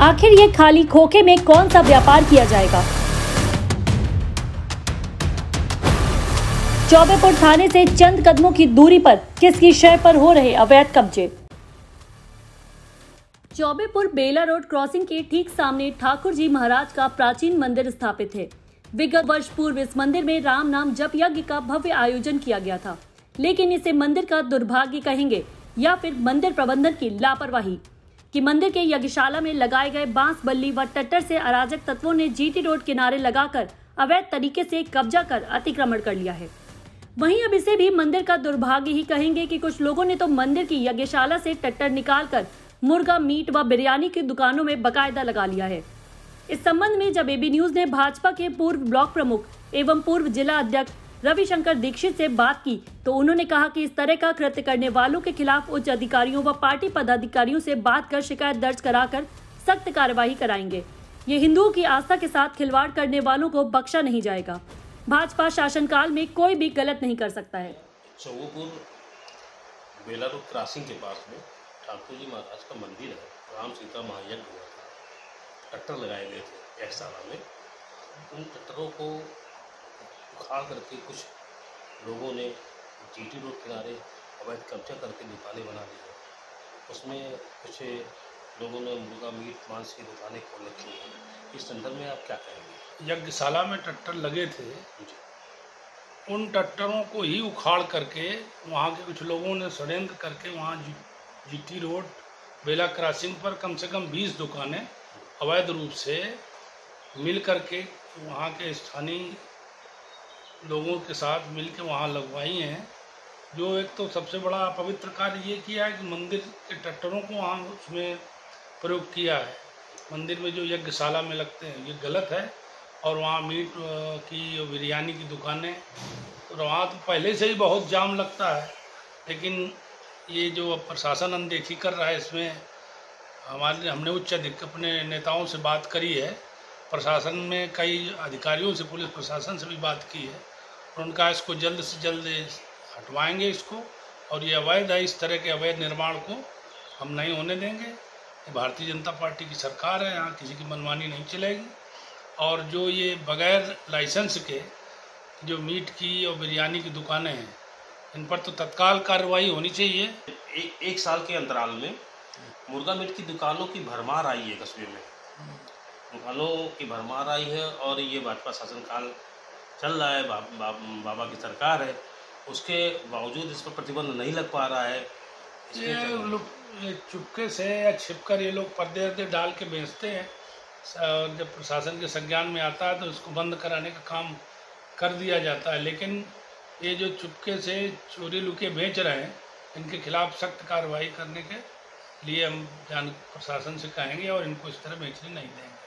आखिर ये खाली खोखे में कौन सा व्यापार किया जाएगा? चौबेपुर थाने से चंद कदमों की दूरी पर किसकी शय पर हो रहे अवैध कब्जे? चौबेपुर बेला रोड क्रॉसिंग के ठीक सामने ठाकुर जी महाराज का प्राचीन मंदिर स्थापित है। विगत वर्ष पूर्व इस मंदिर में राम नाम जप यज्ञ का भव्य आयोजन किया गया था, लेकिन इसे मंदिर का दुर्भाग्य कहेंगे या फिर मंदिर प्रबंधन की लापरवाही कि मंदिर के यज्ञशाला में लगाए गए बांस बल्ली व टट्टर से अराजक तत्वों ने जीटी रोड किनारे लगाकर अवैध तरीके से कब्जा कर अतिक्रमण कर लिया है। वहीं अब इसे भी मंदिर का दुर्भाग्य ही कहेंगे कि कुछ लोगों ने तो मंदिर की यज्ञशाला से टट्टर निकालकर मुर्गा, मीट व बिरयानी की दुकानों में बकायदा लगा लिया है। इस संबंध में जब एबी न्यूज ने भाजपा के पूर्व ब्लॉक प्रमुख एवं पूर्व जिला अध्यक्ष रविशंकर दीक्षित से बात की तो उन्होंने कहा कि इस तरह का कृत्य करने वालों के खिलाफ उच्च अधिकारियों व पार्टी पदाधिकारियों से बात कर शिकायत दर्ज कराकर सख्त कार्यवाही कराएंगे। ये हिंदुओं की आस्था के साथ खिलवाड़ करने वालों को बख्शा नहीं जाएगा। भाजपा शासनकाल में कोई भी गलत नहीं कर सकता है। चौबेपुर बेला रोड क्रॉसिंग के पास में ठाकुर जी महाराज का मंदिर है। राम सीता महायज्ञ हुआ था, टट्टर लगाए गए थे यज्ञशाला में। उन टट्टरों को उखाड़ करके कुछ लोगों ने जीटी रोड किनारे अवैध कब्जा करके दुकानें बना दी है। उसमें कुछ लोगों ने मुर्गा, मीट, मांस की दुकानें खोल रखी हैं। इस संदर्भ में आप क्या कहेंगे? यज्ञशाला में टट्टर लगे थे, उन टट्टरों को ही उखाड़ करके वहाँ के कुछ लोगों ने षड्यंत्र करके वहाँ जीटी रोड बेला क्रॉसिंग पर कम से कम 20 दुकानें अवैध रूप से मिल करके वहाँ के स्थानीय लोगों के साथ मिलकर वहाँ लगवाई हैं। जो एक तो सबसे बड़ा पवित्र कार्य ये किया है कि मंदिर के टट्टरों को वहाँ उसमें प्रयोग किया है। मंदिर में जो यज्ञशाला में लगते हैं ये गलत है। और वहाँ मीट की बिरयानी की दुकानें, तो वहाँ तो पहले से ही बहुत जाम लगता है, लेकिन ये जो प्रशासन अनदेखी कर रहा है इसमें हमने अपने नेताओं से बात करी है। प्रशासन में कई अधिकारियों से, पुलिस प्रशासन से भी बात की है और उनका इसको जल्द से जल्द हटवाएंगे इसको। और ये अवैध है, इस तरह के अवैध निर्माण को हम नहीं होने देंगे। भारतीय जनता पार्टी की सरकार है, यहाँ किसी की मनमानी नहीं चलेगी। और जो ये बगैर लाइसेंस के जो मीट की और बिरयानी की दुकानें हैं, इन पर तो तत्काल कार्रवाई होनी चाहिए। एक साल के अंतराल में मुर्गा मीट की दुकानों की भरमार आई है कस्बे में, दुकानों की भरमार आई है। और ये भाजपा शासनकाल चल रहा है, बाबा की सरकार है, उसके बावजूद इस पर प्रतिबंध नहीं लग पा रहा है। ये चुपके से या छिपकर ये लोग पर्दे डाल के बेचते हैं। जब प्रशासन के संज्ञान में आता है तो इसको बंद कराने का काम कर दिया जाता है। लेकिन ये जो चुपके से चोरी लुके बेच रहे हैं, इनके खिलाफ सख्त कार्रवाई करने के लिए हम प्रशासन से कहेंगे और इनको इस तरह बेचने नहीं देंगे।